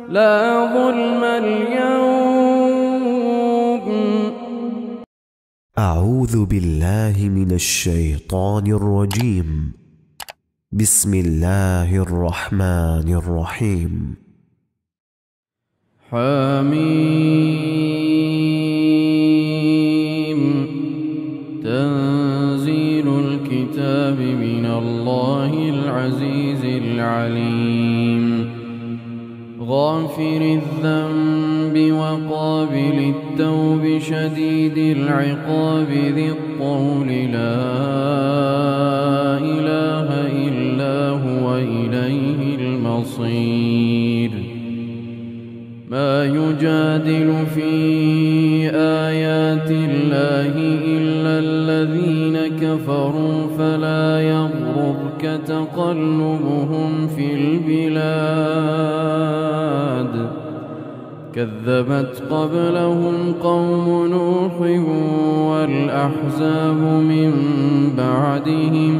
لا ظلم اليوم. أعوذ بالله من الشيطان الرجيم. بسم الله الرحمن الرحيم. حميم. تنزيل الكتاب من الله العزيز العليم. غافر الذنب وقابل التوب شديد العقاب ذي الطول لا إله إلا هو إليه المصير. ما يجادل في آيات الله إلا الذين كفروا فلا يغررك تقلبهم في البلاد. كذبت قبلهم قوم نوح والأحزاب من بعدهم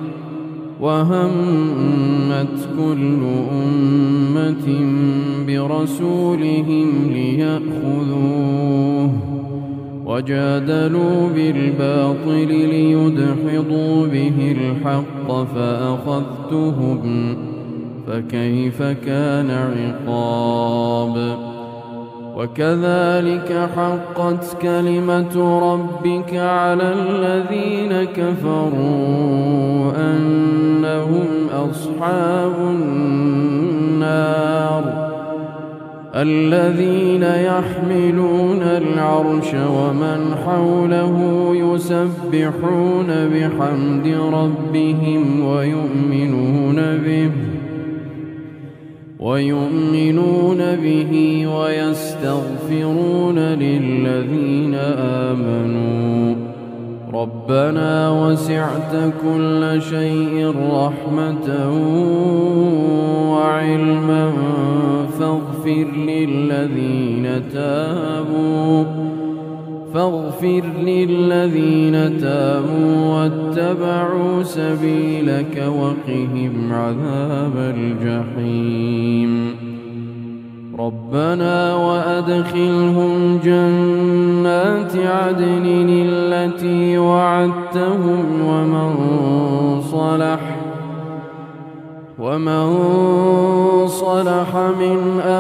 وهمت كل أمة برسولهم ليأخذوه وجادلوا بالباطل ليدحضوا به الحق فأخذتهم فكيف كان عقاب. وكذلك حقت كلمة ربك على الذين كفروا أنهم أصحاب النار. الذين يحملون العرش ومن حوله يسبحون بحمد ربهم ويؤمنون به ويستغفرون للذين آمنوا ربنا وسعت كل شيء رحمة وعلما فاغفر للذين تابوا واتبعوا سبيلك وقهم عذاب الجحيم. ربنا وأدخلهم جنات عدن التي وعدتهم ومن صلح من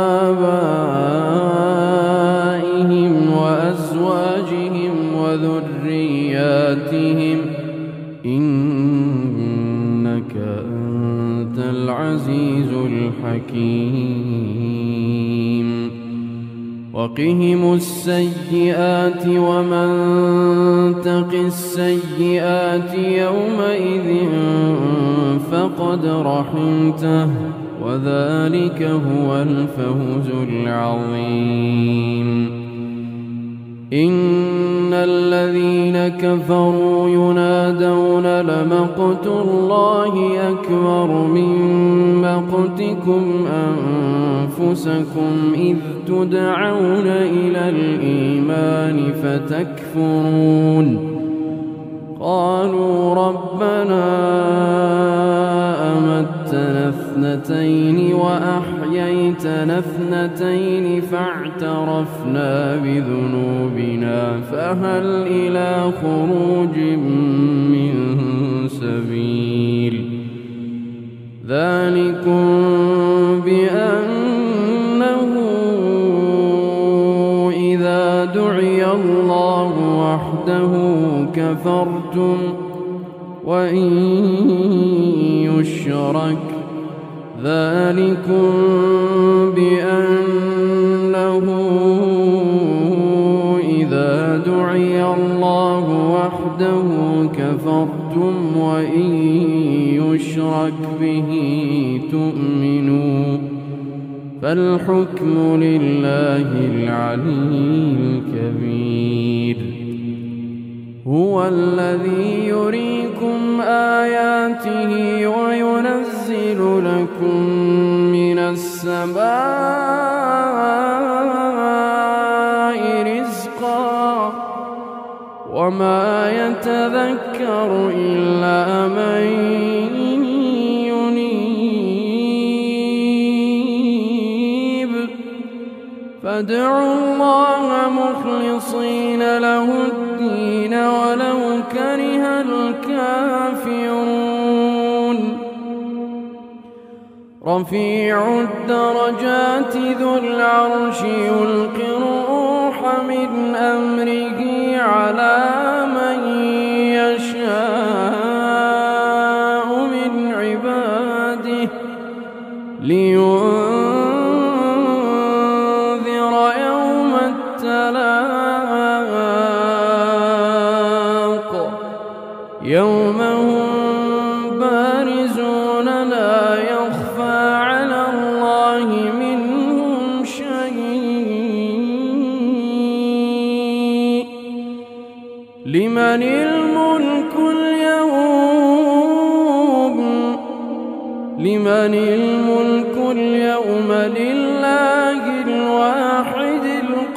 آبائهم وأزواجهم وذرياتهم إنك أنت العزيز الحكيم. وقهم السيئات ومن تق السيئات يومئذ فقد رحمته وذلك هو الفوز العظيم. إن الذين كفروا ينادون لمقت الله أكبر من مقتكم أنفسكم إذ تدعون إلى الإيمان فتكفرون. قالوا ربنا أمتنا اثنتين وأحييتنا اثنتين فاعترفنا بذنوبنا فهل إلى خروج من سبيل. ذلكم بأنه إذا دعي الله وحده كفرتم وإن يشرك ذلكم بأنه إذا دعي الله وحده كفرتم وإن يشرك به تؤمنوا فالحكم لله العلي الكبير. هو الذي يريكم آياته وينزل لكم من السماء رزقا وما يتذكر إلا من ينيب. فادعوا الله مخلصين له الدين ولو كره الكافرون رفيع الدرجات ذو العرش يلقي الروح من أمره على من يشاء من عباده لينذر يوم التلاق يوم هم بارزون لا يخفى على الله منهم شيء لمن الملك اليوم لله الواحد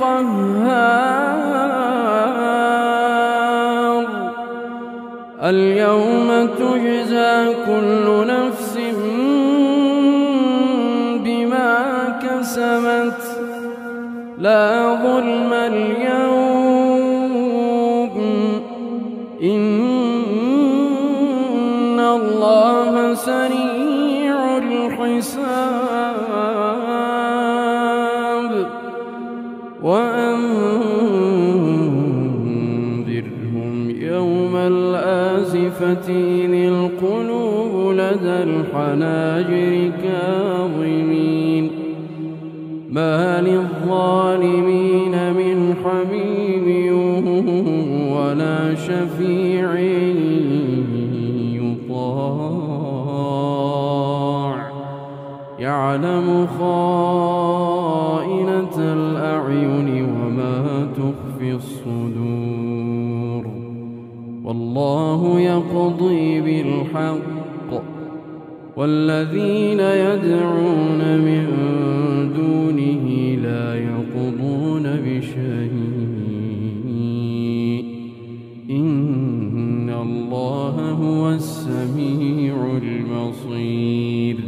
القهار اليوم تجزى كل نفس بما كسبت لا ظلم اليوم إن الله سريع الحساب وأنذرهم يوم الآزفة إذ القلوب لدى الحناجر كاظمين ما للظالمين من حميم ولا شفيع يطاع يعلم خائنة الأعين وما تخفي الصدور والله يقضي بالحق والذين يدعون من دونه لا يقضون بشيء إن الله هو السميع البصير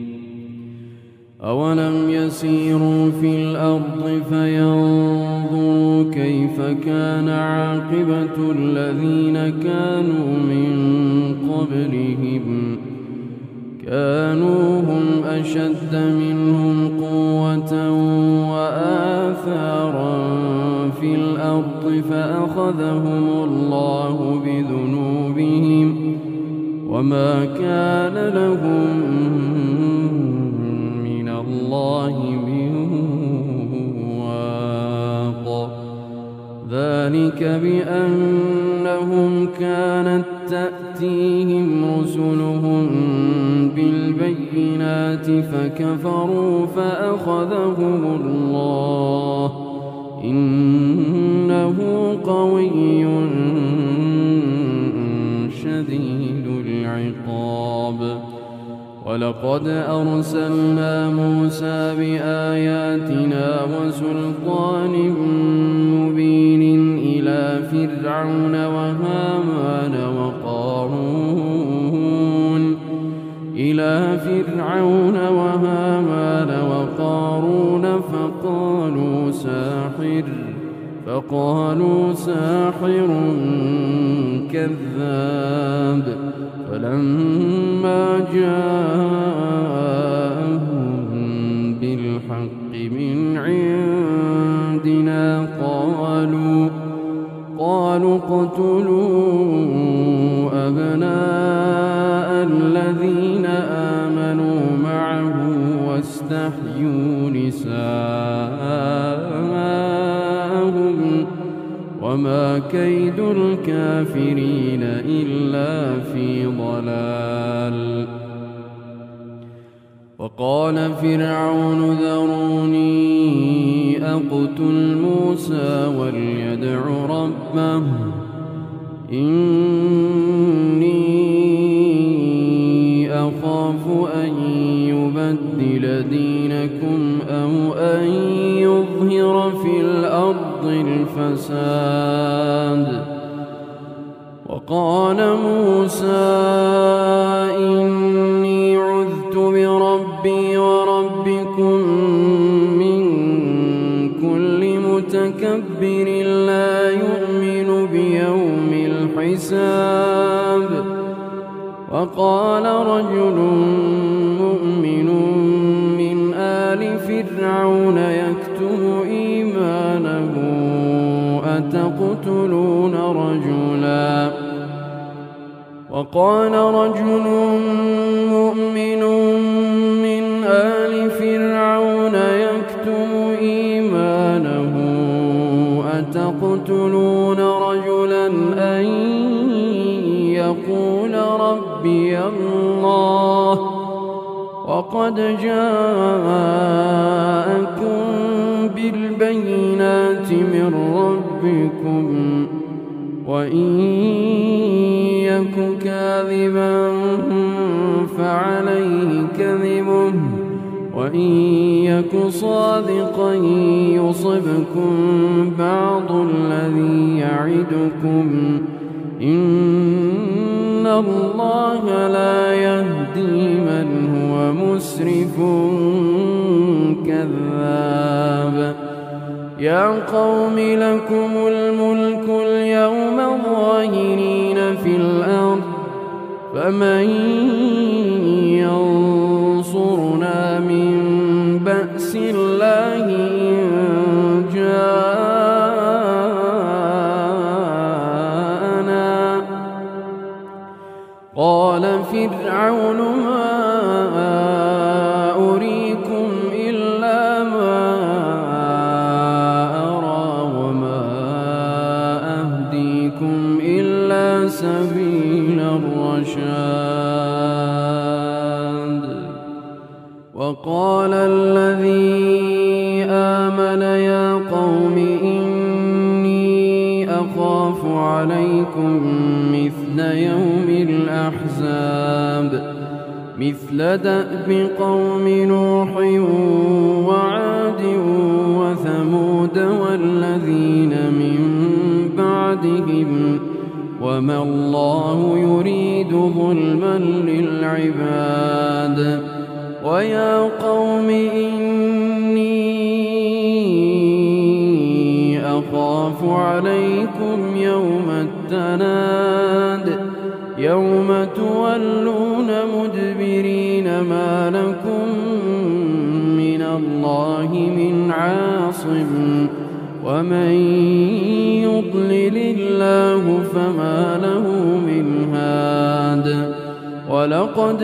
أولم يسيروا في الأرض فينظروا كيف كان عاقبة الذين كانوا من قبلهم كانوا هم أشد منهم قوة وآثارا في الأرض فأخذهم الله بذنوبهم وما كان لهم من الله من واق ذلك بأنهم كانت تأتيهم رسلهم بالبينات فكفروا فأخذهم الله إنه قوي شديد العقاب ولقد أرسلنا موسى بآياتنا وسلطان مبين إلى فرعون وهامان وقارون فقالوا ساحر كذاب فلما جاءهم بالحق من عندنا قالوا اقتلوا أبناء الذين آمنوا معه واستحيوا نساءهم وما كيد الكافرين إلا في ضلال وقال فرعون ذروني أقتل موسى وليدع ربه إني أخاف أن يبدل دينكم أو أن يظهر في الأرض الفساد وقال موسى إني عذت بربي وربكم من مدبر لا يؤمن بيوم الحساب. وقال رجل مؤمن من آل فرعون يكتم إيمانه أتقتلون رجلا وقال رجل مؤمن من آل فرعون يكتم إيمانه أتقتلون رجلا أن يقول ربي الله وقد جاءكم بالبينات من ربكم وإن يك كاذبا فعليه كذبه وإن يك صادقا يصبكم بعض الذي يعدكم إن الله لا يهدي من هو مسرف كذاب. يا قوم لكم الملك اليوم ظاهرين في الأرض فمن ينصرنا من بأس الله إن جاءنا. قال فرعون ما أريكم إلا ما أرى وما أهديكم إلا سبيل الرشاد. وقال الذي آمن يا قوم إني أخاف عليكم مثل يوم الأحزاب مثل دأب قوم نوح وعاد وثمود والذين من بعدهم وما الله يريد ظلما للعباد. ويا قوم إني أخاف عليكم يوم التناد يوم تولون مدبرين ما لكم من الله من عاصم ومن يضلل الله فما له من هاد. ولقد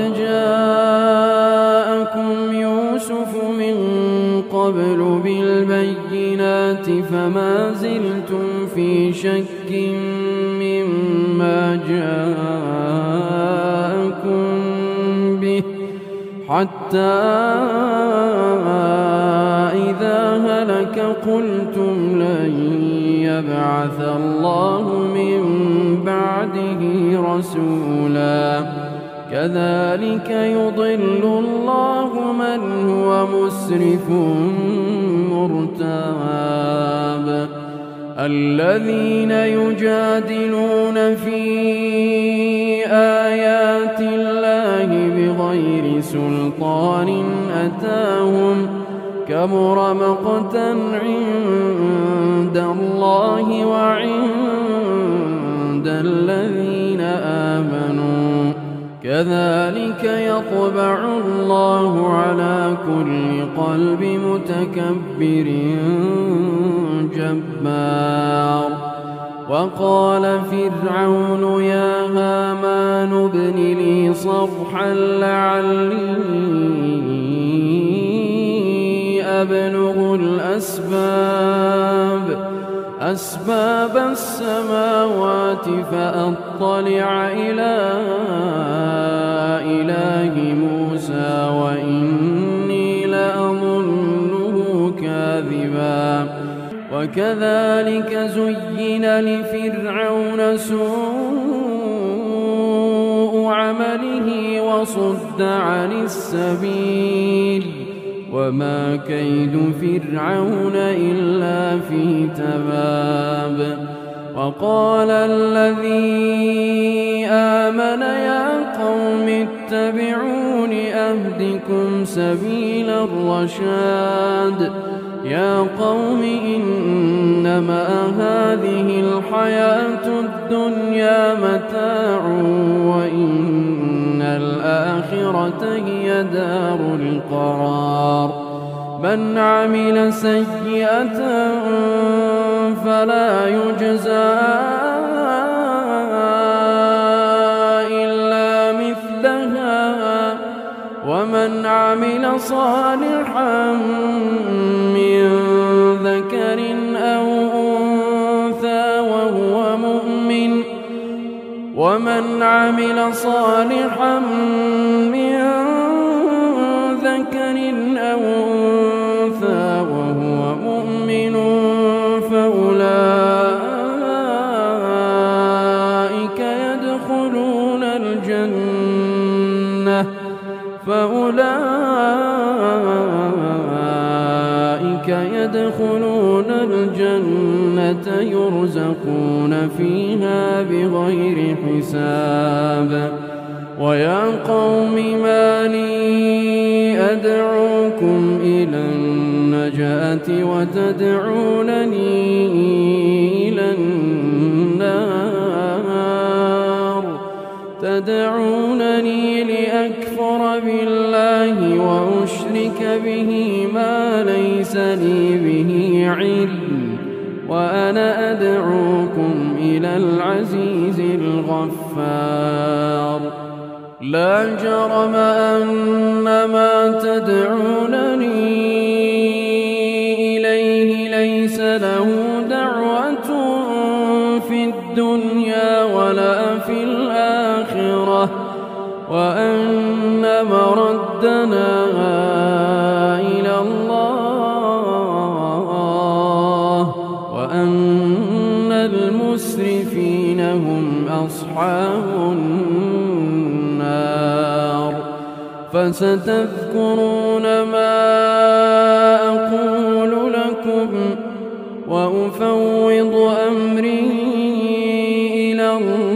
جاءكم يوسف من قبل بالبينات فما زلتم في شك مما جاءكم به حتى إذا هلك قلتم لن يبعث الله من بعده رسولا. كذلك يضل الله من هو مسرف مرتاب. الذين يجادلون في آيات الله بغير سلطان أتاهم كبر مقتا عند الله وعند الذين آمنوا كذلك يطبع الله على كل قلب متكبر جبار. وقال فرعون يا هامان ابن لي صرحا لعلي أبلغ أسباب السماوات فأطلع إلى إله موسى وإني لأظنه كاذبا. وكذلك زين لفرعون سوء عمله وصد عن السبيل وما كيد فرعون إلا في تباب. وقال الذي آمن يا قوم اتبعون أهدكم سبيل الرشاد. يا قوم إنما هذه الحياة الدنيا متاع وإن الآخرة هي دار القرار من عمل سيئة فلا يجزى إلا مثلها ومن عمل صالحا من ذكر أو أنثى وهو مؤمن ومن عمل صالحا من ذكر أو أنثى وهو مؤمن فأولئك يدخلون الجنة يرزقون فيها بغير حساب ويا قوم ما لي أدعوكم إلى النجاة وتدعونني إلى النار تدعونني لأكفر بالله وأشرك به ما ليس لي به علم وأنا أدعوكم إلى العزيز الغفار لا جرم أن ما تدعونني إليه ليس له دعوة في الدنيا ولا في الآخرة وأن مردنا إلى الله وأن المسرفين هم أصحاب النار فستذكرون ما أقول لكم وأفوض أمري إلى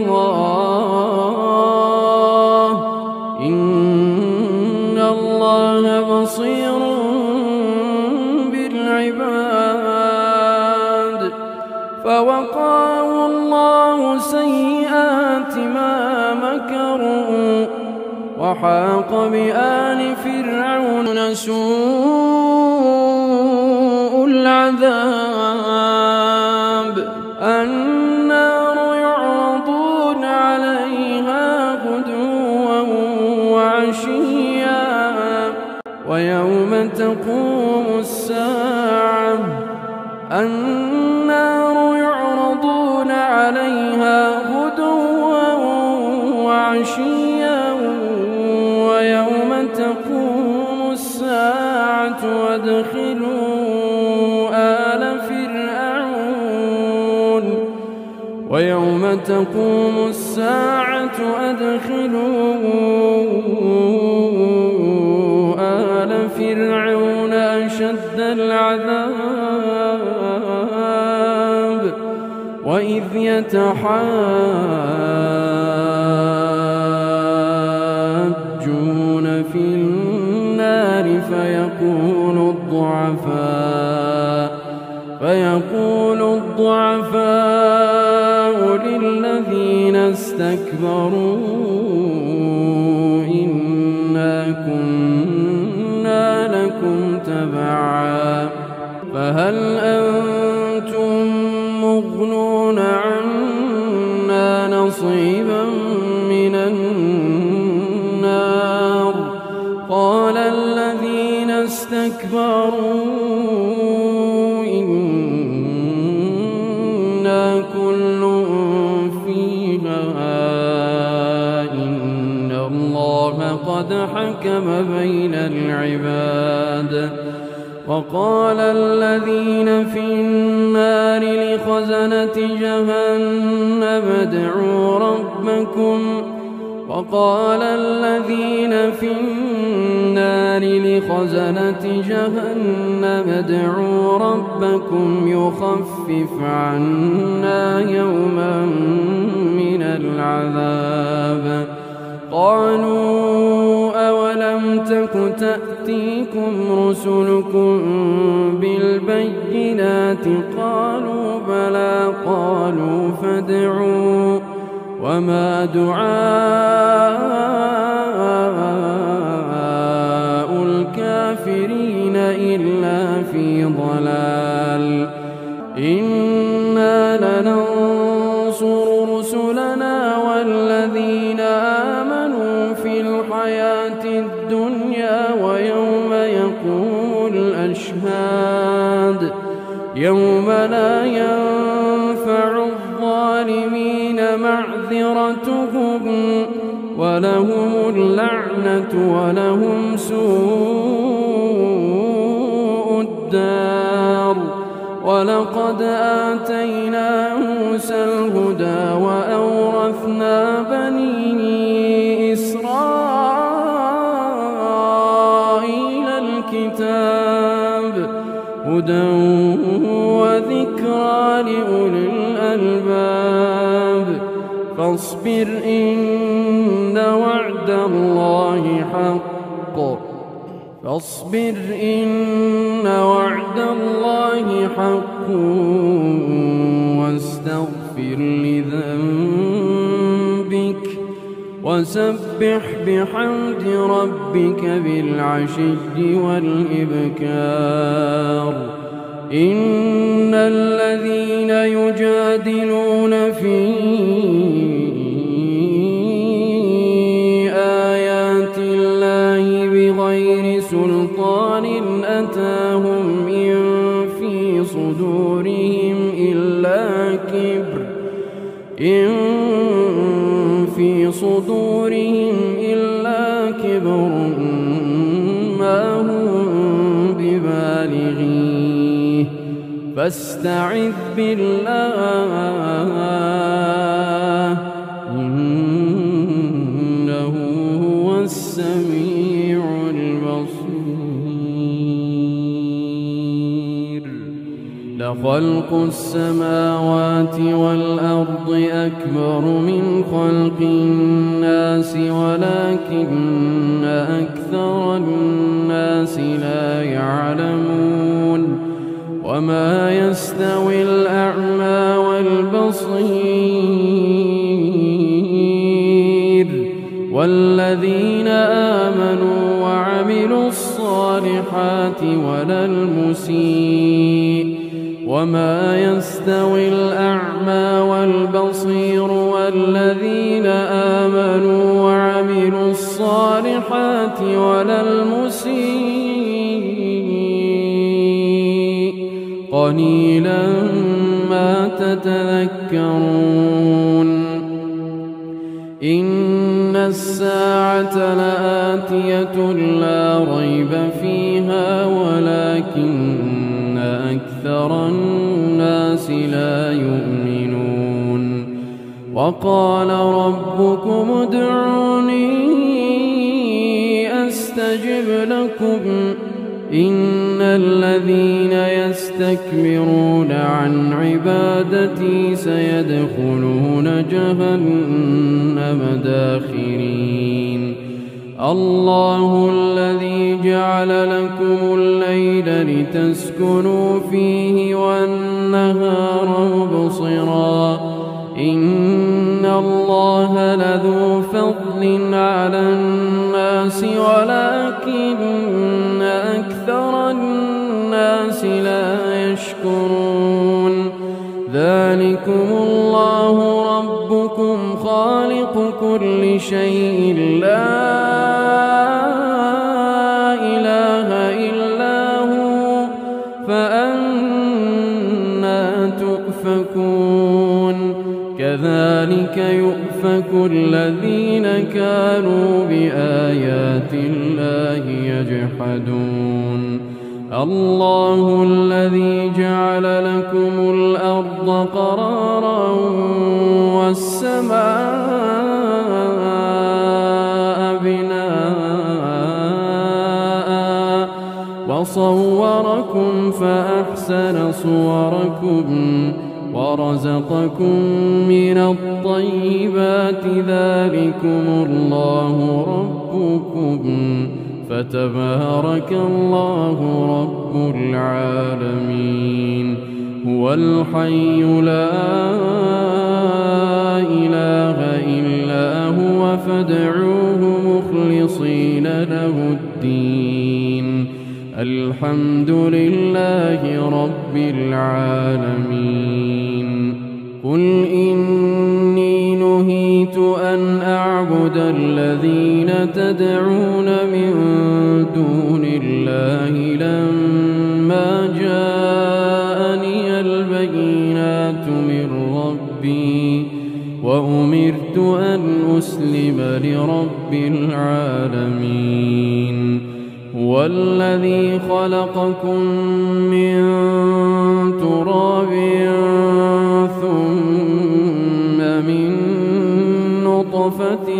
الله إن الله بصير بالعباد فوقاه الله سيئات ما مكروا وحاق بآل فرعون سوء العذاب النار يعرضون عليها غدوا وعشيا ويوم تقوم الساعة النار يعرضون عليها غدوا وعشيا ويوم تقوم الساعة أدخلوا آل فرعون أشد العذاب وإذ يتحاجون في النار فيقول الضعفاء للذين استكبروا إنا كنا لكم تبعا فهل أنتم مغنون عنا نصيبا من النار قال الذين استكبروا إنا كل فيها إن الله قد حكم بين العباد وقال الذين في النار لخزنة جهنم ادعوا ربكم وقال الذين في النار لخزنة جهنم ادعوا ربكم يخفف عنا يوما من العذاب قالوا أولم أولم تك تأتيكم رسلكم بالبينات قالوا بلى قالوا فادعوا وما دعاء الكافرين إلا في ضلال إنا لننصر رسلنا والذين آمنوا في الحياة الدنيا ويوم يقوم الأشهاد يوم لا ينفع الظالمين معذرتهم ولهم اللعنة ولهم سوء الدار ولقد آتينا موسى الهدى وأورثنا بني إسرائيل الكتاب هدى وذكرى لأولي الألباب فاصبر إن وعد الله حق واستغفر لذنبك وسبح بحمد ربك بالعشي والإبكار إن الذين يجادلون في آيات الله بغير سلطان أتاهم إن في صدورهم إلا كبر ما هم ببالغيه فاستعذ بالله إنه هو السميع البصير لخلق السماوات والأرض أكبر من خلق الناس ولكن أكثر الناس لا يعلمون وما يستوي الأعمى والبصير والذين آمنوا وعملوا الصالحات ولا المسيء وما يستوي الأعمى والبصير والذين آمنوا وعملوا الصالحات ولا المسيء قليلا ما تتذكرون إن الساعة لآتية لا ريب فيها ولكن أكثر الناس لا يؤمنون وقال ربكم ادعوني أستجب لكم إن الذين يستكبرون عن عبادتي سيدخلون جهنم داخرين الله الذي جعل لكم الليل لتسكنوا فيه والنهار مبصرا إن الله لذو فضل على الناس ولكن أكثر الناس لا يشكرون ذلكم الله ربكم خالق كل شيء لا إله إلا هو فأنى تؤفكون كذلك يؤفك الذين كانوا بآيات الله يجحدون الله الذي جعل لكم الأرض قرارا والسماء بناء وصوركم فأحسن صوركم ورزقكم من الطيبات ذلكم الله ربكم فتبارك الله رب العالمين. هو الحي لا إله إلا هو فادعوه مخلصين له الدين الحمد لله رب العالمين. قل إني نهيت أن أعبد الذين تدعون من دون الله لما جاءني البينات من ربي وأمرت أن أسلم لرب العالمين. هو الذي خلقكم من تراب ثم من نطفة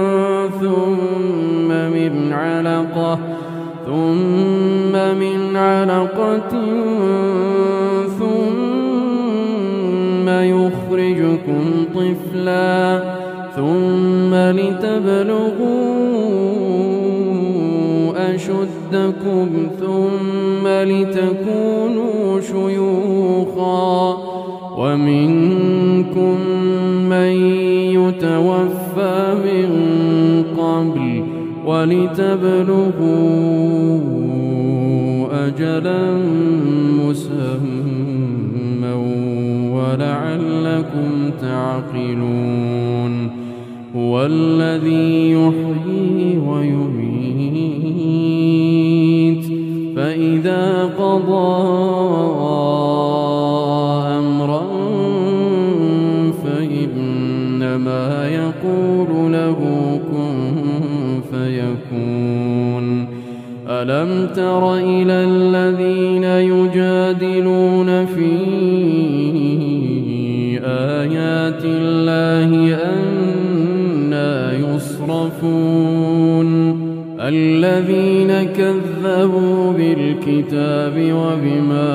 ثم من علقة ثم يخرجكم طفلا ثم لتبلغوا أشدكم ثم لتكونوا شيوخا ومنكم من يتوفى من قبل ولتبلغوا أجلا مسمى ولعلكم تعقلون. هو الذي يحيي ويميت فإذا قضى أمرا فإنما يقول له كن فيكون. ألم تر إلى الذين يجادلون في آيات الله أنى يصرفون الذين كذبوا بالكتاب وبما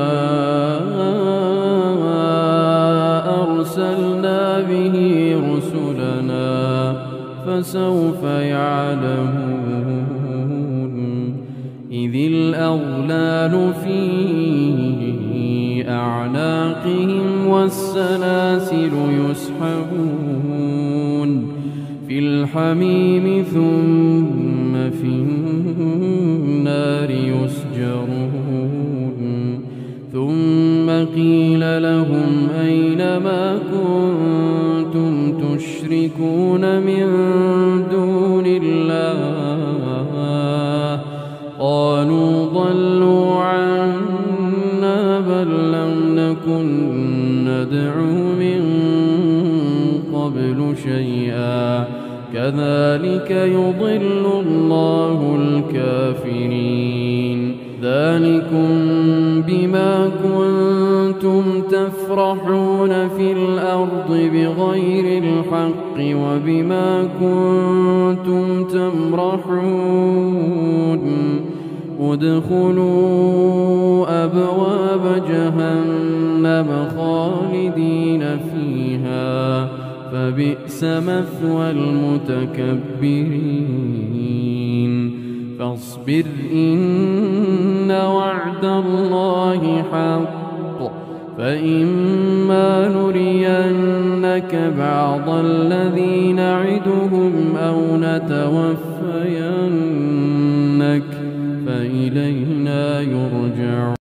أرسلنا به رسلنا فسوف يعلمون. إذ الأغلال في أعناقهم والسلاسل يسحبون في الحميم ثم في النار يسجرون. ثم قيل لهم أين ما كنتم تشركون من دون الله قالوا ضلوا عنا بل لم نكن ندعو من قبل شيئا كذلك يضل الله الكافرين. ذلكم بما كنتم تفرحون في الأرض بغير الحق وبما كنتم تمرحون. ادخلوا أبواب جهنم خالدين فيها فبئس مثوى المتكبرين. فاصبر إن وعد الله حق فإما نرينك بعض الذي نعدهم أو نتوفينك فإلينا يرجعون.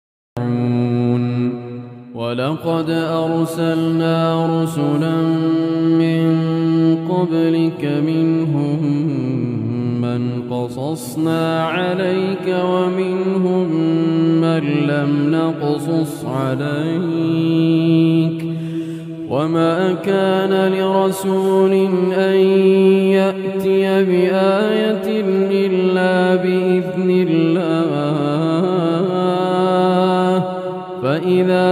ولقد أرسلنا رسلا من قبلك منهم من قصصنا عليك ومنهم من لم نقصص عليك وما كان لرسول أن يأتي بآية إلا بإذن الله فإذا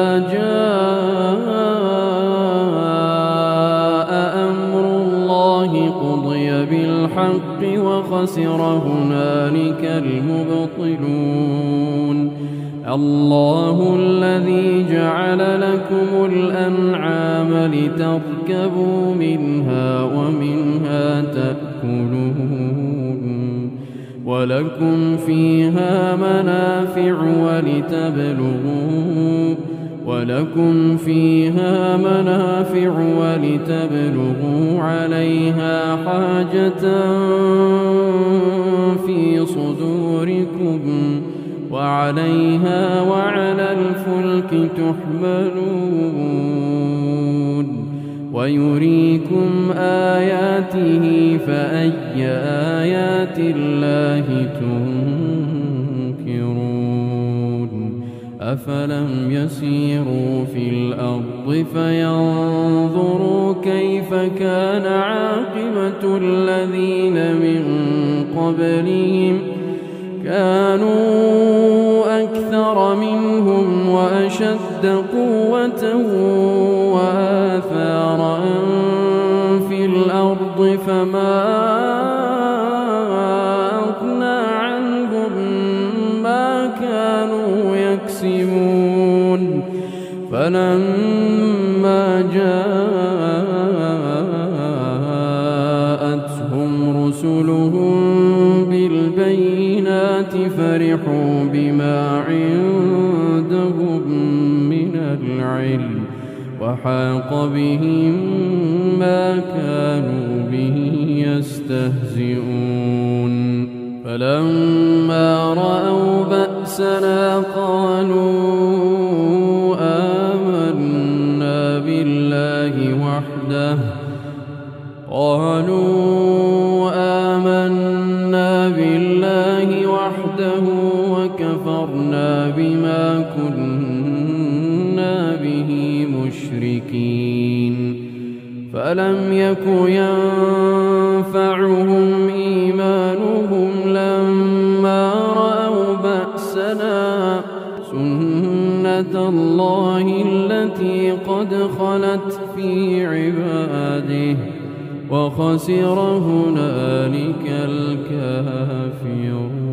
جاء أمر الله قضي بالحق وخسر هنالك المبطلون. الله الذي جعل لكم الأنعام لتركبوا منها ومنها تأكلون ولكم فيها منافع ولتبلغوا عليها حاجة في صدوركم وعليها وعلى الفلك تحملون ويريكم آياته فأي آيات الله تنكرون أفلم يسيروا في الأرض فينظروا كيف كان عاقبة الذين من قبلهم كانوا أكثر منهم وأشد قوة وآثارا في الأرض فما أغنى عنهم ما كانوا يكسبون فلما جاءتهم رسلهم بالبينات فرحوا بما عندهم من العلم وحاق بهم ما كانوا به يستهزئون فلما رأوا بأسنا قالوا آمنا بالله وحده وكفرنا بما كنا به مشركين فلم يك ينفعهم إيمانهم لما رأوا بأسنا سنة الله التي قد خلت في عباده وخسر هنالك الكافرون.